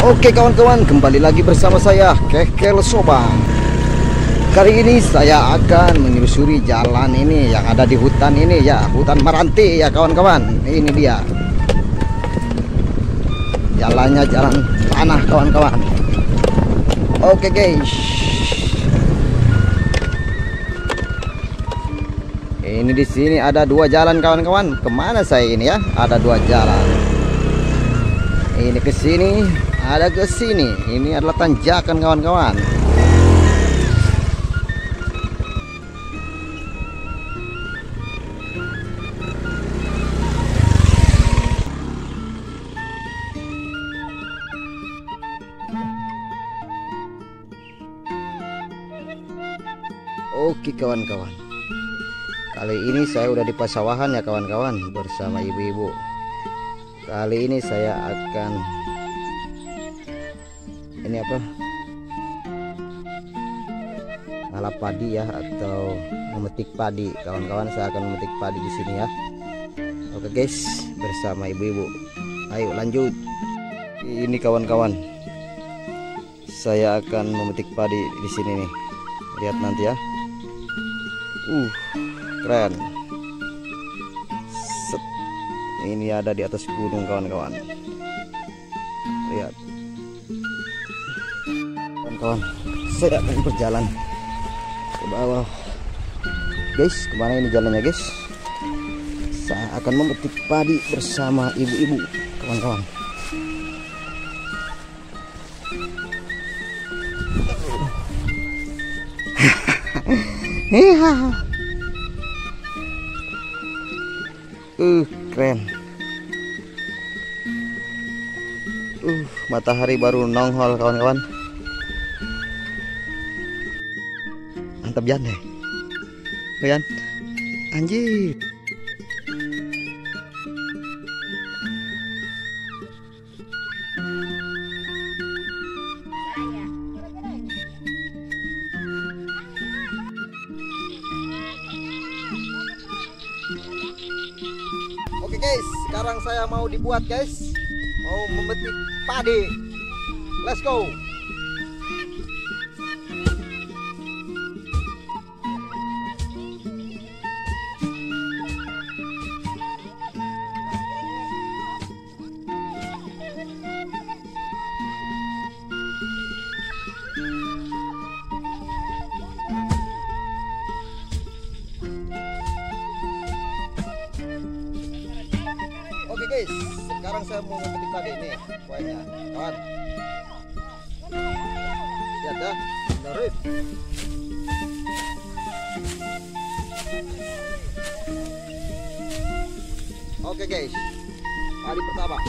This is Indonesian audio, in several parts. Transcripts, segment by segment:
Oke kawan-kawan, kembali lagi bersama saya Kekel Sobang. Kali ini saya akan menyusuri jalan ini yang ada di hutan ini ya, hutan Meranti ya kawan-kawan. Ini dia jalannya, jalan tanah kawan-kawan. Oke guys, ini di sini ada dua jalan kawan-kawan. Kemana saya ini ya? Ada dua jalan. Ini ke sini, ada ke sini. Ini adalah tanjakan kawan-kawan. Oke kawan-kawan, kali ini saya udah di pasawahan ya kawan-kawan, bersama ibu-ibu. Kali ini saya akan ngalap padi ya, atau memetik padi kawan-kawan. Saya akan memetik padi di sini ya. Oke guys, bersama ibu-ibu. Ayo lanjut. Ini kawan-kawan, saya akan memetik padi di sini nih. Lihat nanti ya. Keren. Set. Ini ada di atas gunung kawan-kawan. Lihat. Kawan-kawan, saya akan berjalan ke bawah. Guys, kemana ini jalannya guys? Saya akan memetik padi bersama ibu-ibu kawan-kawan. Keren. Matahari baru nongol kawan-kawan. Mantap Jan deh. Lihat. Anjir. Oke guys, sekarang saya mau dibuat guys, mau memetik padi. Let's go. Oke guys, sekarang saya mau memetik padi nih, kuahnya, kawan. Lihat dah, menarik. Oke guys, padi pertama.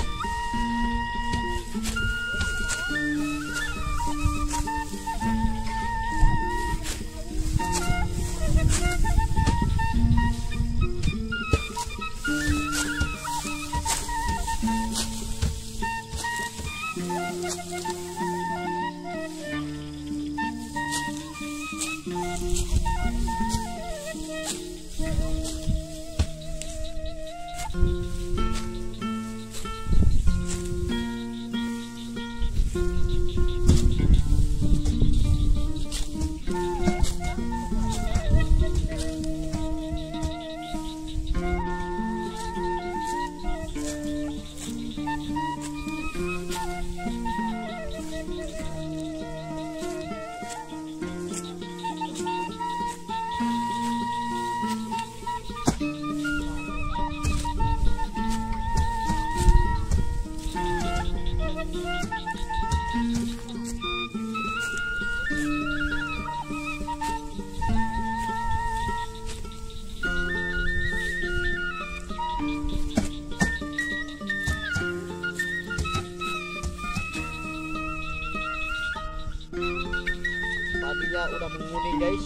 Padinya udah menguning guys.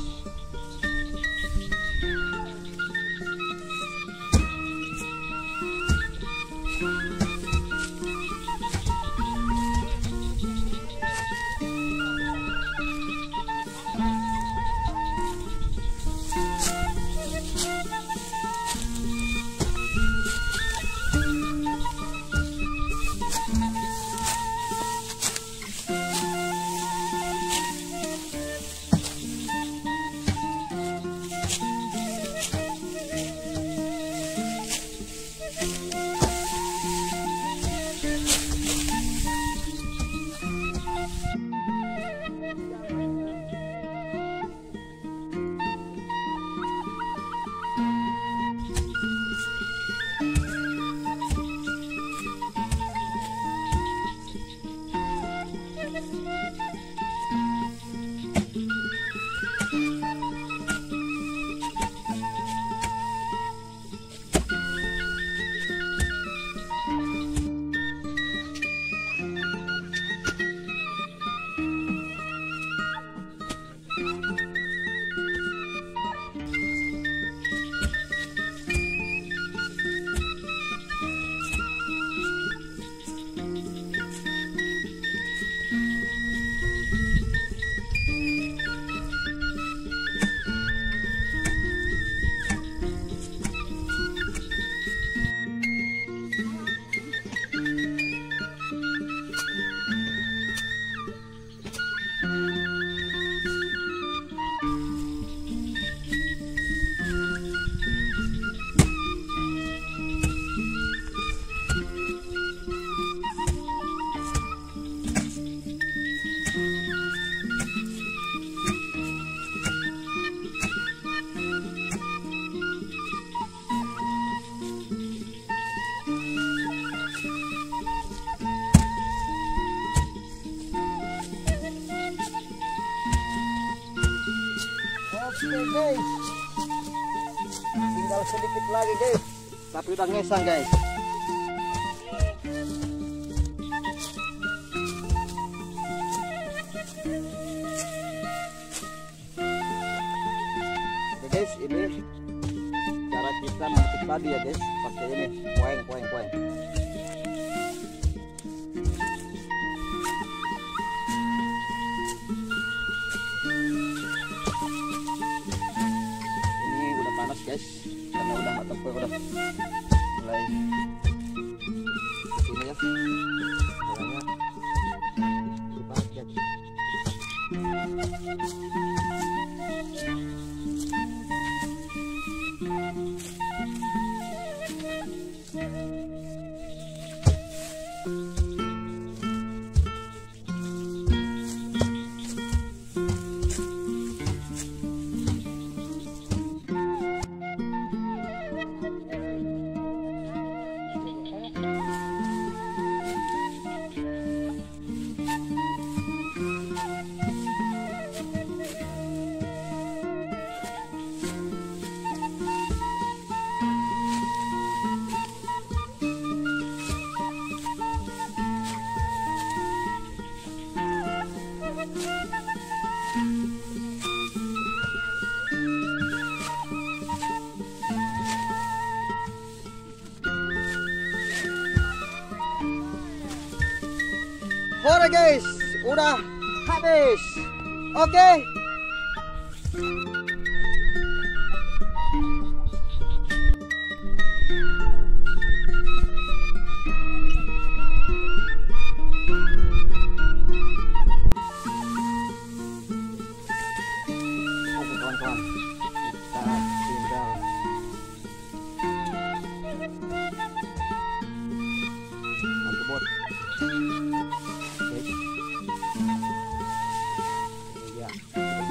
tinggal sedikit lagi guys, tapi udah ngesang guys. Oke guys, ini cara kita memetik padi ya guys, pakai ini koeng. Guys, karena udah matang, udah mulai sini ya, caranya dipakai. Oke guys, udah habis. Oke. Oke kawan-kawan, kita tinggal bot. Ya,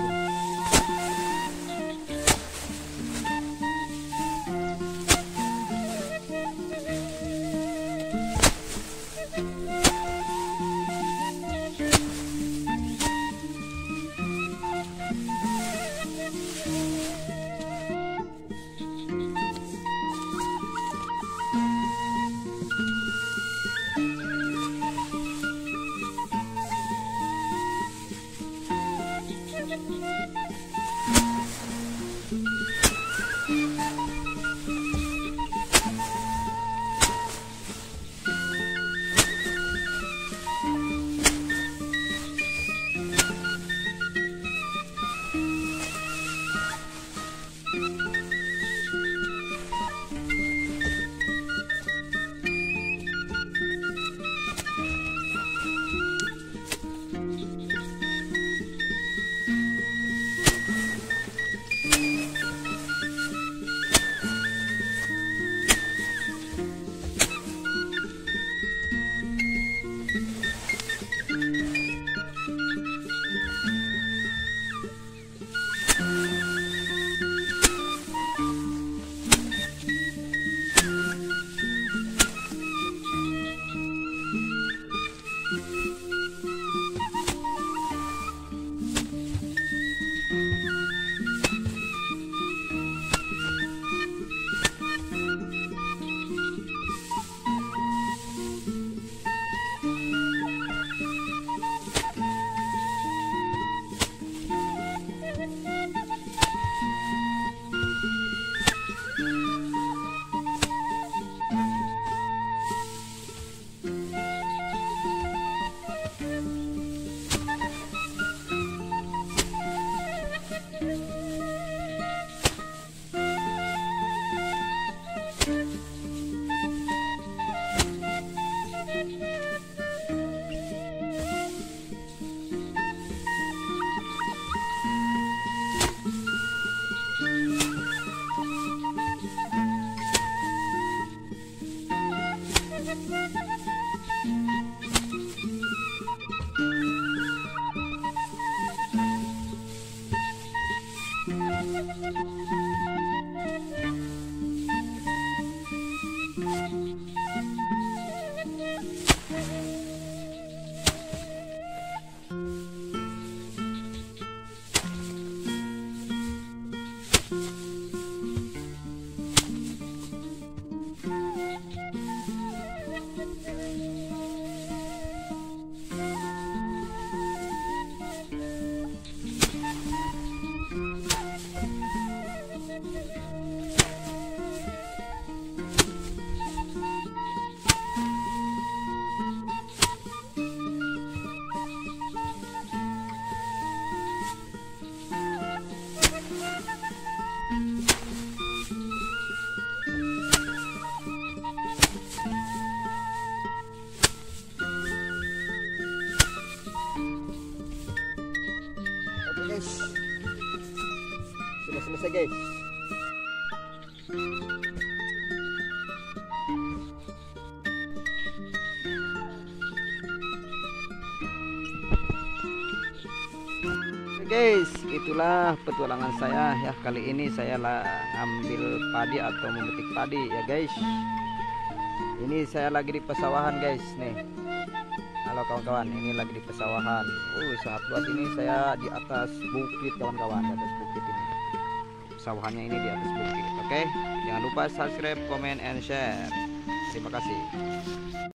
Guys, itulah petualangan saya ya. Kali ini saya ambil padi atau memetik padi ya guys. Ini saya lagi di pesawahan guys nih. Halo kawan-kawan, ini lagi di pesawahan. Sangat luas ini, saya di atas bukit kawan-kawan, di atas bukit ini. Pesawahannya ini di atas bukit. Oke, jangan lupa subscribe, comment, and share. Terima kasih.